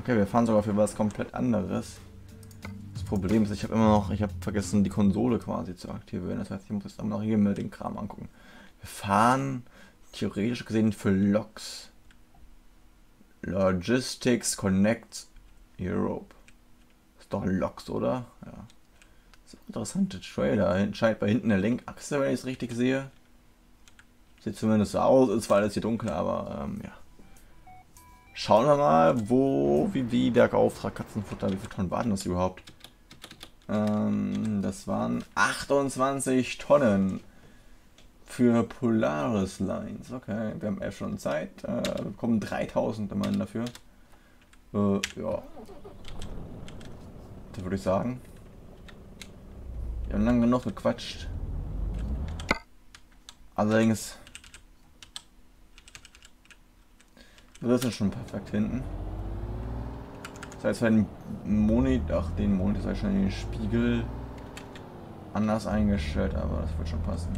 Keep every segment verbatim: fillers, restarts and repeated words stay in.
Okay, wir fahren sogar für was komplett anderes. Das Problem ist, ich habe immer noch, ich habe vergessen, die Konsole quasi zu aktivieren. Das heißt, ich muss jetzt immer noch hier mal den Kram angucken. Wir fahren theoretisch gesehen für Loks. Logistics Connect Europe. Ist doch Loks, oder? Ja. Das ist ein interessanter Trailer. Scheint bei hinten der Lenkachse, wenn ich es richtig sehe. Sieht zumindest so aus, ist zwar alles hier dunkel, aber ähm, ja. Schauen wir mal, wo, wie, wie der Auftrag Katzenfutter, wie viele Tonnen waren das überhaupt? Ähm, das waren achtundzwanzig Tonnen für Polaris Lines. Okay, wir haben elf Stunden Zeit, äh, wir bekommen dreitausend immerhin dafür. Äh, ja. Das würde ich sagen. Wir haben lange genug gequatscht. Allerdings. Das ist schon perfekt hinten. Das heißt, wenn Monitor, ach, den Monitor ist schon den Spiegel anders eingestellt, aber das wird schon passen.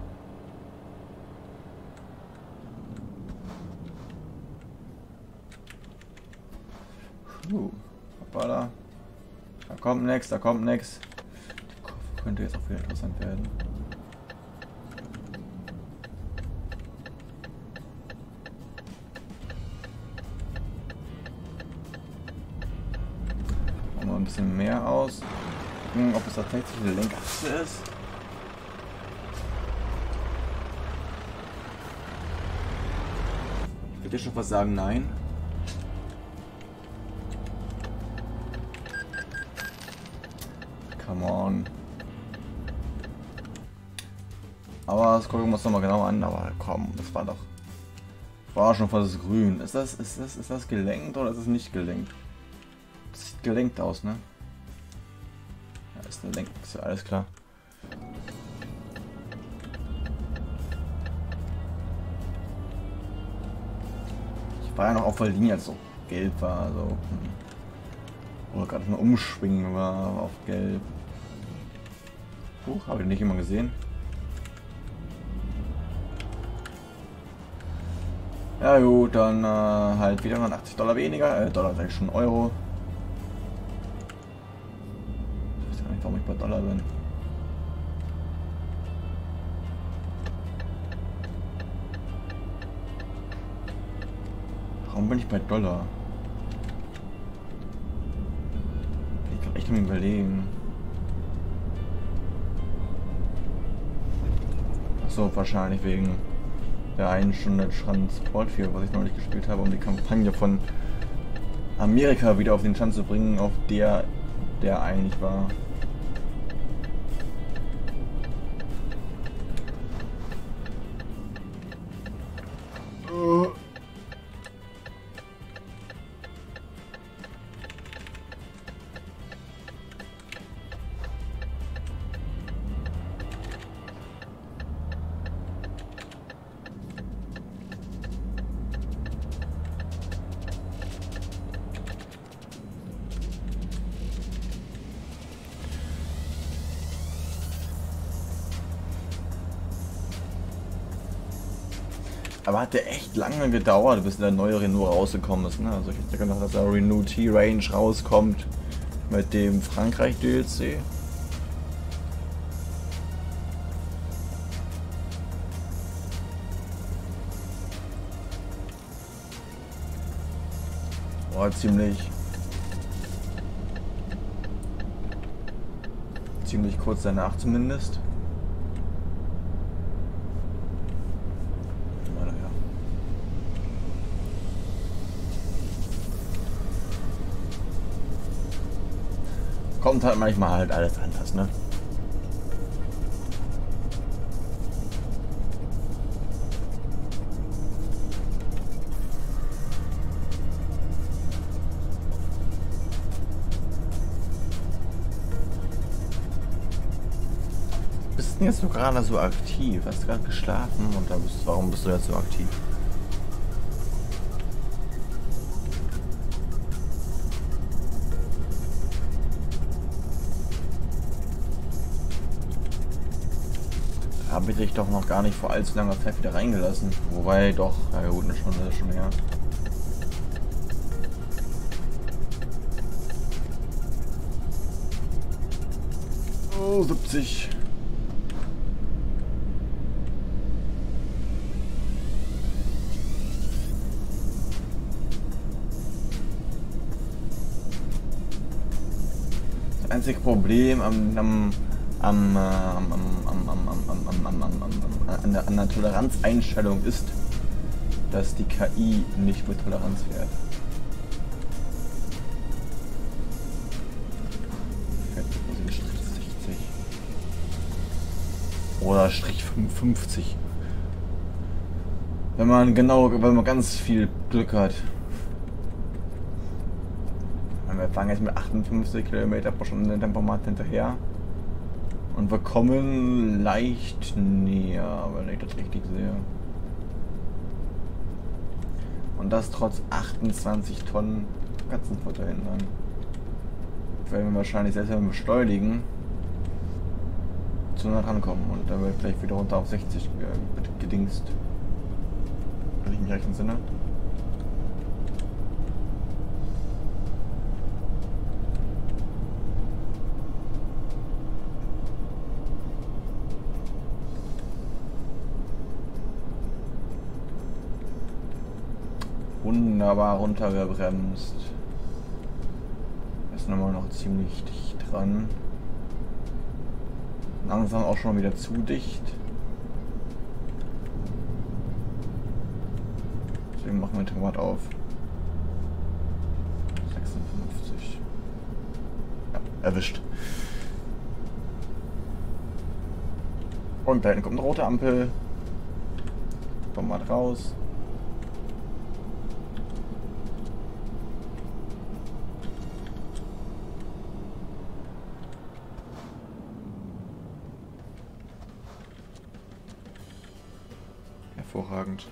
Puh, hoppala. Da kommt nix, da kommt nix. Die Koffer könnte jetzt auch wieder interessant werden. Ein bisschen mehr aus. Gucken, ob es tatsächlich eine Lenkachse ist. Ich würde dir schon was sagen, nein. Come on. Aber das gucken wir uns nochmal genau an. Aber komm, das war doch. War schon fast grün. Ist das, ist das, ist das gelenkt oder ist es nicht gelenkt? Das sieht gelenkt aus, ne? Ja, ist eine Lenkachse, alles klar. Ich war ja noch auf der Linie, als so gelb war, also. Hm. Oder gerade mal umschwingen war auf gelb. Huch, habe ich nicht immer gesehen. Ja gut, dann äh, halt wieder achtzig Dollar weniger, äh, Dollar sag ich schon, Euro. Warum ich bei Dollar bin. Warum bin ich bei Dollar? Ich kann echt mal überlegen. Achso, wahrscheinlich wegen der einen Stunde Transport für, was ich noch nicht gespielt habe, um die Kampagne von Amerika wieder auf den Stand zu bringen, auf der der eigentlich war. Aber hat der echt lange gedauert, bis der neue Renault rausgekommen ist. Ne? Also ich hätte gedacht, dass der Renault T-Range rauskommt mit dem Frankreich-D L C. War ziemlich ziemlich kurz danach zumindest. Kommt halt manchmal halt alles anders, ne? Bist du jetzt so gerade so aktiv? Hast du gerade geschlafen und da bist, warum bist du jetzt so aktiv? Habe ich dich doch noch gar nicht vor allzu langer Zeit wieder reingelassen. Wobei doch, ja gut, eine Stunde ist schon her. Oh, siebzig. Das einzige Problem am, am, am, am, am, am, am, am, am, am, am, am, an, der, an der Toleranzeinstellung ist, dass die K I nicht mit Toleranz fährt. Oder Strich fünfundfünfzig. Wenn man genau, wenn man ganz viel Glück hat. Wir fahren jetzt mit achtundfünfzig Kilometer pro Stunde Tempomat hinterher. Und wir kommen leicht näher, wenn ich das richtig sehe. Und das trotz achtundzwanzig Tonnen Katzenfutter hinten dran. Werden wir wahrscheinlich, selbst wenn wir beschleunigen, zu nah rankommen und dann wird gleich wieder runter auf sechzig gedingst. Wenn ich mich recht entsinne. Wunderbar runtergebremst. Ist nochmal noch ziemlich dicht dran. Langsam auch schon wieder zu dicht. Deswegen machen wir den Tempomat auf. sechsundfünfzig. Ja, erwischt. Und da hinten kommt eine rote Ampel. Tempomat raus. Hervorragend.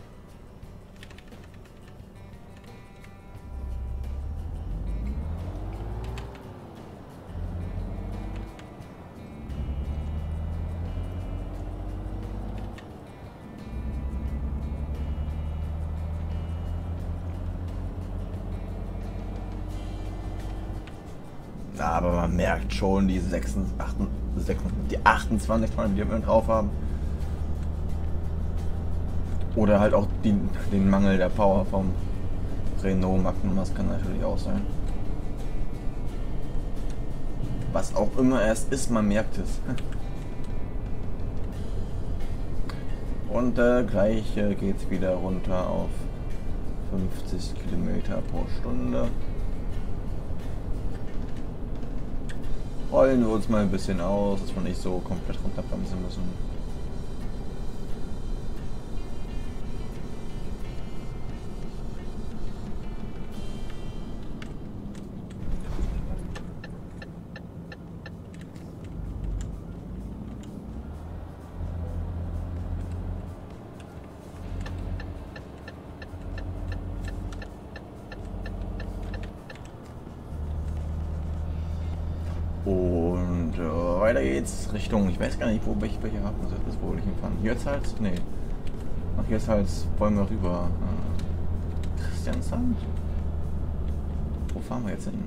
Na, aber man merkt schon die sechsundzwanzig, achtundzwanzig, die achtundzwanzig Tonnen, die wir drauf haben. Oder halt auch die, den Mangel der Power vom Renault Magnum, das kann natürlich auch sein. Was auch immer es ist, man merkt es. Und äh, gleich äh, geht es wieder runter auf fünfzig Kilometer pro Stunde. Rollen wir uns mal ein bisschen aus, dass wir nicht so komplett runterbremsen müssen. Und äh, weiter geht's Richtung, ich weiß gar nicht, wo welche, welche Hafen das ist, wo ich hinfahren. Hirtshals? Nee. Nach Hirtshals wollen wir rüber. Äh, Christiansand? Wo fahren wir jetzt hin?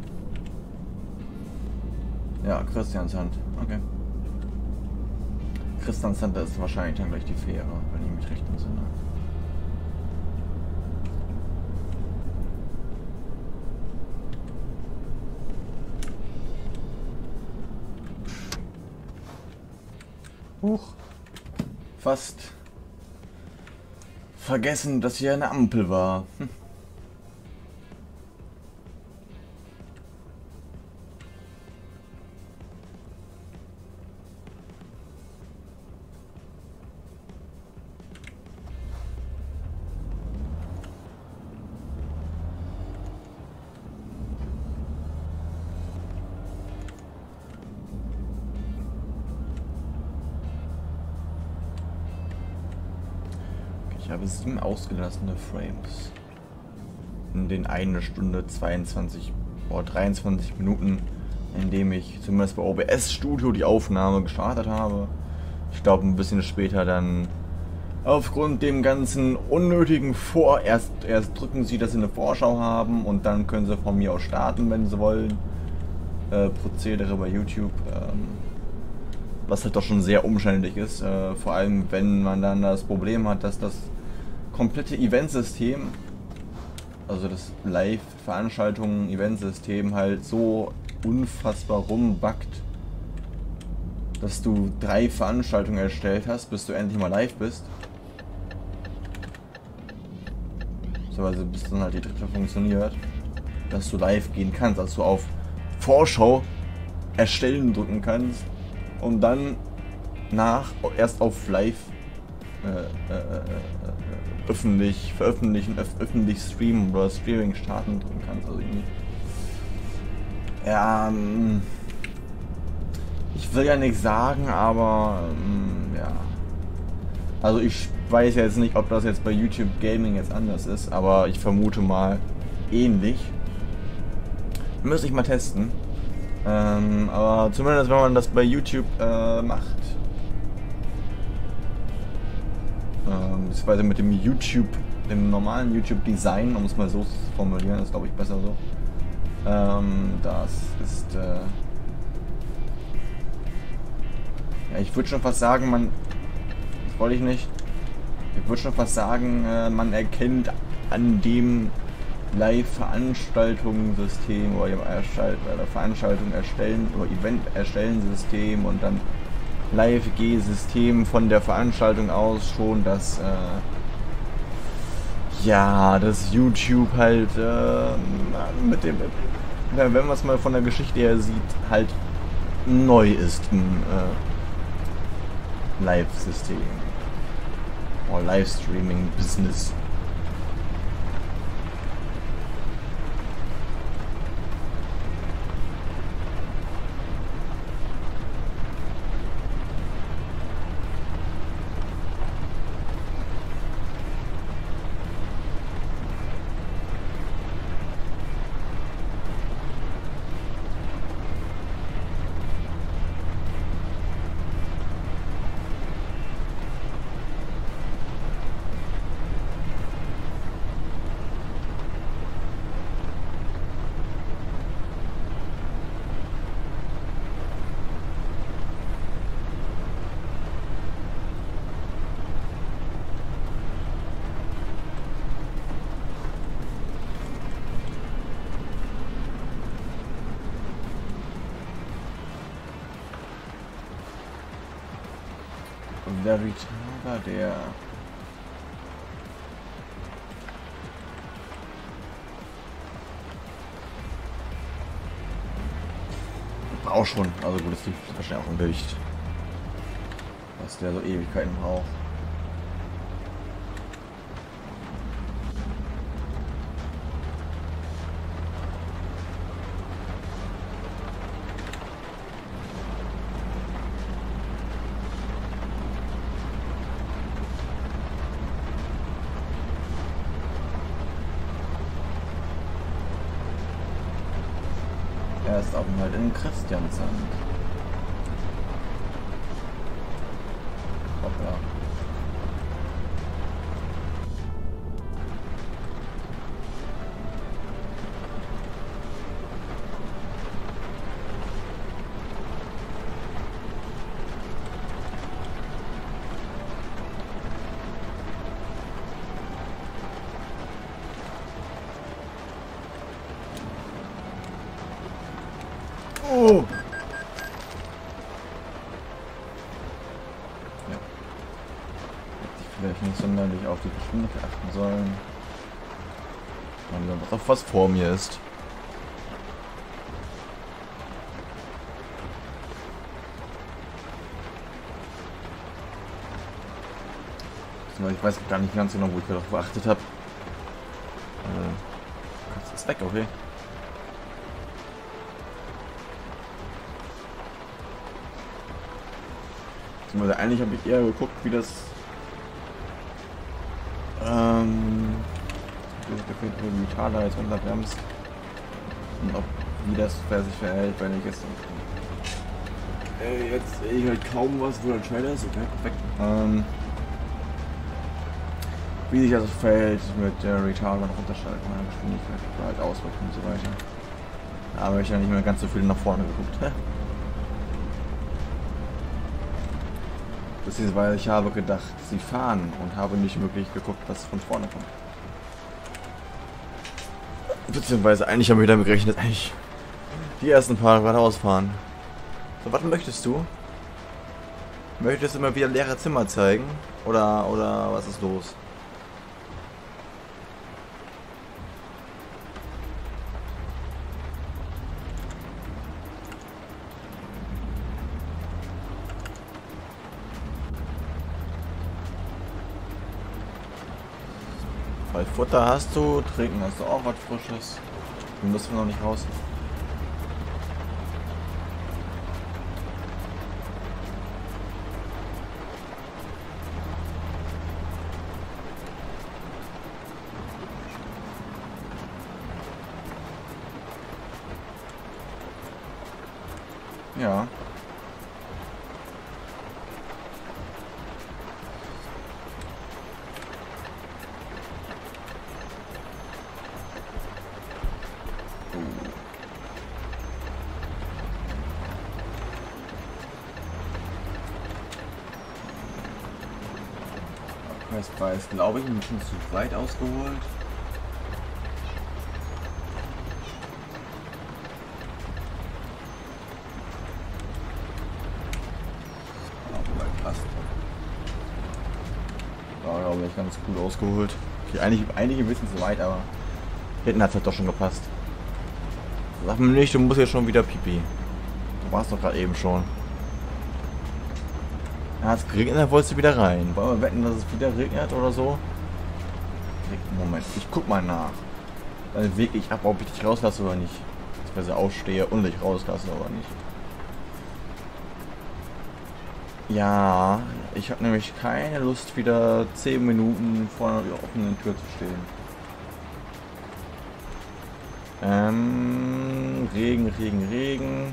Ja, Christiansand. Okay. Christiansand ist wahrscheinlich dann gleich die Fähre, wenn ich mich recht entsinne. Huch. Fast vergessen, dass hier eine Ampel war. Hm. Ich habe sieben ausgelassene Frames. In den eine Stunde zweiundzwanzig oder dreiundzwanzig Minuten, in dem ich zumindest bei O B S Studio die Aufnahme gestartet habe. Ich glaube ein bisschen später dann aufgrund dem ganzen unnötigen Vor... Erst, erst drücken sie, dass sie eine Vorschau haben und dann können sie von mir aus starten, wenn sie wollen. Äh, Prozedere bei YouTube. Ähm, was halt doch schon sehr umständlich ist. Äh, vor allem, wenn man dann das Problem hat, dass das komplette Eventsystem, also das Live-Veranstaltungen, Eventsystem halt so unfassbar rumbackt, dass du drei Veranstaltungen erstellt hast, bis du endlich mal live bist. So, also bis dann halt die dritte funktioniert, dass du live gehen kannst, dass du auf Vorschau erstellen drücken kannst und dann nach erst auf live äh, äh, äh, öffentlich veröffentlichen, öf öffentlich streamen oder Streaming starten drücken kannst. Also irgendwie. Ja, ähm, ich will ja nichts sagen, aber ähm, ja. Also ich weiß jetzt nicht, ob das jetzt bei YouTube Gaming jetzt anders ist, aber ich vermute mal ähnlich. Müsste ich mal testen. Ähm, aber zumindest wenn man das bei YouTube äh, macht, ähm, beziehungsweise mit dem YouTube, dem normalen YouTube-Design, um es mal so zu formulieren, ist glaube ich besser so. Ähm, das ist, äh, ja, ich würde schon fast sagen, man, das wollte ich nicht, ich würde schon fast sagen, äh, man erkennt an dem Live-Veranstaltungssystem oder Veranstaltung erstellen oder Event erstellen System und dann Live-G-System von der Veranstaltung aus schon, dass äh, ja, dass YouTube halt äh, mit dem, wenn man es mal von der Geschichte her sieht, halt neu ist im äh, Live-System oder Livestreaming-Business. Der Retarder, der braucht schon, also gut, das liegt wahrscheinlich auch im Bericht, dass der so Ewigkeiten braucht. Er ist auch halt in Christiansand. Hoppla. Oh! Ja. Hätte ich vielleicht nicht sonderlich auf die Geschwindigkeit achten sollen. Und was auf was vor mir ist. Ich weiß gar nicht ganz genau, wo ich darauf geachtet habe. Äh, das ist weg, okay. Also eigentlich habe ich eher geguckt, wie das ähm, wie Retarder jetzt runterbremst und ob wie das sich verhält, wenn ich jetzt äh, jetzt sehe ich halt kaum was, wo der Trailer ist, okay, perfekt. Ähm, wie sich das verhält mit der Retarder und Runterschalten, meiner Geschwindigkeit, halt auswirken und so weiter. Da habe ich ja nicht mehr ganz so viel nach vorne geguckt. Beziehungsweise ich habe gedacht, sie fahren und habe nicht wirklich geguckt, was von vorne kommt. Beziehungsweise eigentlich haben wir damit gerechnet, eigentlich die ersten paar geradeaus fahren. So, was möchtest du? Möchtest du immer wieder leere Zimmer zeigen? Oder, oder was ist los? Weil Futter hast du, trinken hast du auch was Frisches. Die müssen wir noch nicht raus. Ja. Preis, glaube ich, ein bisschen zu weit ausgeholt. Aber passt. War, glaube ich, ganz gut ausgeholt. Okay, eigentlich, eigentlich ein bisschen zu weit, aber hinten hat es halt doch schon gepasst. Sag mir nicht, du musst jetzt schon wieder pipi. Du warst doch gerade eben schon. Ja, es geregnet, dann wolltest du wieder rein. Wollen wir wetten, dass es wieder regnet oder so? Moment, ich guck mal nach. Dann wege ich ab, ob ich dich rauslasse oder nicht. Beziehungsweise ausstehe und dich rauslasse oder nicht. Ja, ich habe nämlich keine Lust, wieder zehn Minuten vor einer offenen Tür zu stehen. Ähm, Regen, Regen, Regen.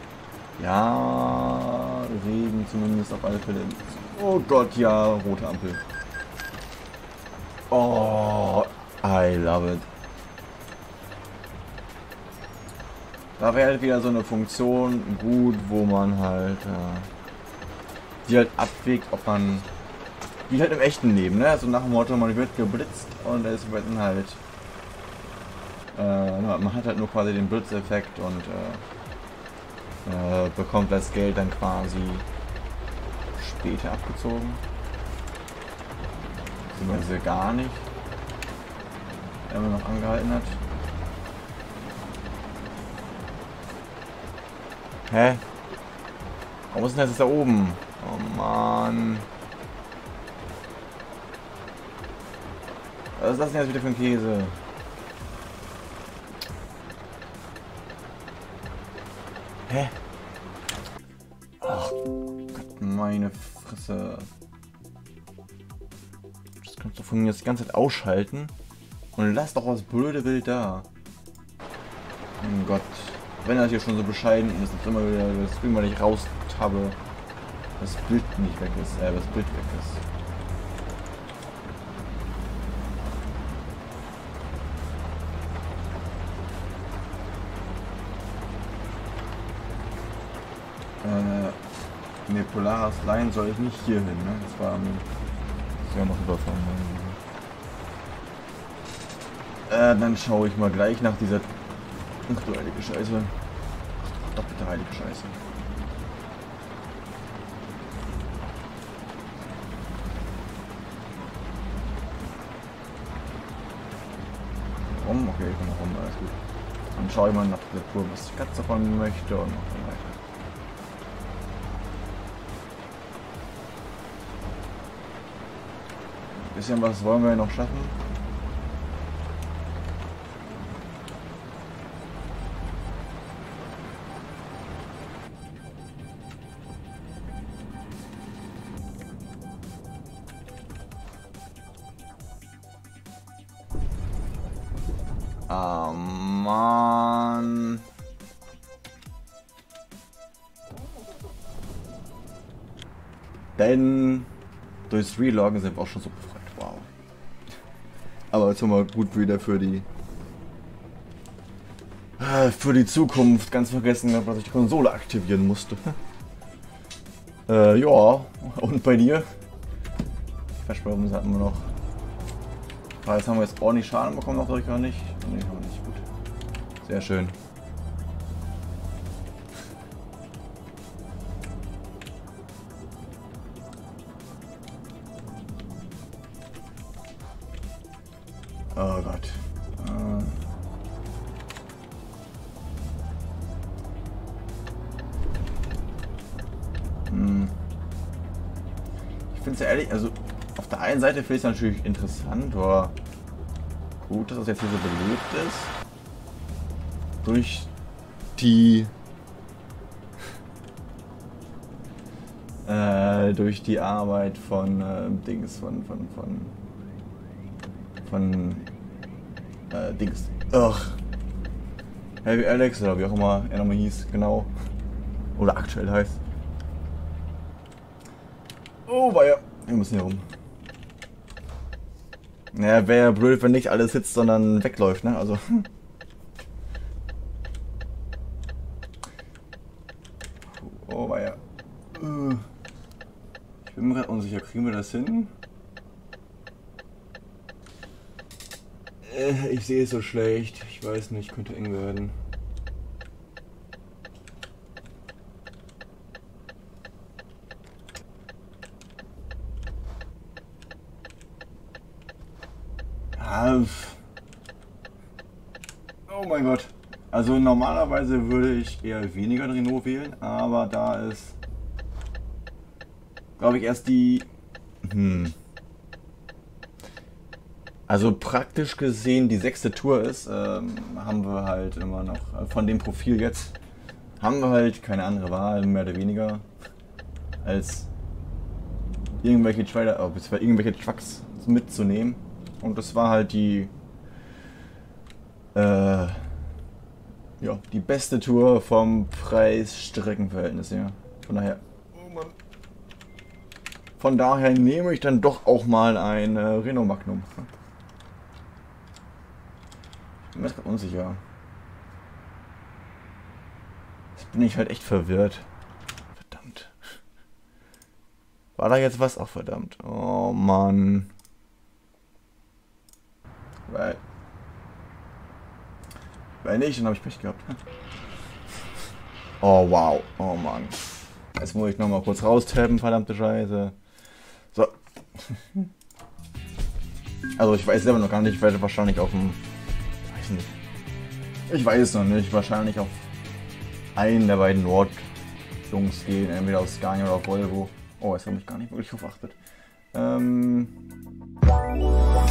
Ja, Regen zumindest auf alle Fälle. Oh Gott, ja, rote Ampel. Oh, I love it. Da wäre halt wieder so eine Funktion gut, wo man halt äh, die halt abwägt, ob man wie halt im echten Leben, ne? Also nach dem Motto, man wird geblitzt und es wird dann halt äh, man hat halt nur quasi den Blitzeffekt und äh, äh, bekommt das Geld dann quasi später abgezogen. Beziehungsweise gar nicht, wenn man noch angehalten hat. Hä? Warum ist denn das da oben? Oh Mann. Was ist das denn jetzt wieder für ein Käse? Hä? Ach Gott, meine Fresse. Das kannst du von mir jetzt die ganze Zeit ausschalten. Und lass doch das blöde Bild da. Mein Gott. Wenn das hier schon so bescheiden ist, dass immer wieder das Ding, weil ich raus habe, das Bild nicht weg ist, äh, das Bild weg ist. Äh, ne, Polaris Line soll ich nicht hier hin, ne? Das war ja noch überfahren. Äh, dann schaue ich mal gleich nach dieser. Ach du heilige Scheiße. Doch bitte heilige Scheiße. Rum? Okay, ich kann noch rum, alles gut. Dann schaue ich mal nach der Tour, was die Katze von mir möchte und noch so weiter. Ein bisschen was wollen wir noch schaffen. Ah, Mann. Denn durchs Reloggen sind wir auch schon so befreit. Wow. Aber jetzt haben wir gut wieder für die für die Zukunft ganz vergessen, dass ich die Konsole aktivieren musste. Äh, ja. Und bei dir? Versprochen hatten wir noch. Aber jetzt haben wir jetzt ordentlich Schaden bekommen, noch gar nicht. Nee, haben wir nicht. Gut. Sehr schön. Oh Gott. Äh. Hm. Ich finde es ja ehrlich, also auf der einen Seite finde ich es natürlich interessant, aber gut, dass das jetzt hier so belebt ist. Durch die äh, durch die Arbeit von äh, Dings, von von von von äh, Dings. Ach. Heavy Alex oder wie auch immer er nochmal hieß, genau. Oder aktuell heißt. Oh, war ja. Wir müssen hier rum. Naja, wäre ja blöd, wenn nicht alles sitzt, sondern wegläuft, ne? Also. Oh, war ja. Ich bin mir gerade unsicher, kriegen wir das hin? Ich sehe es so schlecht. Ich weiß nicht, könnte eng werden. Ja. Oh mein Gott. Also normalerweise würde ich eher weniger Renault wählen, aber da ist, glaube ich, erst die... Hm. Also praktisch gesehen die sechste Tour ist, ähm, haben wir halt immer noch, von dem Profil jetzt, haben wir halt keine andere Wahl, mehr oder weniger, als irgendwelche Trailer, oh, beziehungsweise irgendwelche Trucks mitzunehmen. Und das war halt die, äh, ja, die beste Tour vom Preis-Streckenverhältnis her. Von daher, oh Mann. Von daher nehme ich dann doch auch mal ein äh, Renault Magnum. Ich bin mir gerade unsicher. Jetzt bin ich halt echt verwirrt. Verdammt. War da jetzt was? Ach verdammt. Oh Mann. Weil. Weil nicht, dann habe ich Pech gehabt. Oh wow. Oh Mann. Jetzt muss ich nochmal kurz raustappen, verdammte Scheiße. So. Also ich weiß selber noch gar nicht, ich werde wahrscheinlich auf dem... Weiß nicht. Ich weiß es noch nicht. Wahrscheinlich auf einen der beiden Nord-Jungs gehen. Entweder auf Scania oder auf Volvo. Oh, jetzt habe ich gar nicht wirklich drauf geachtet. Ähm...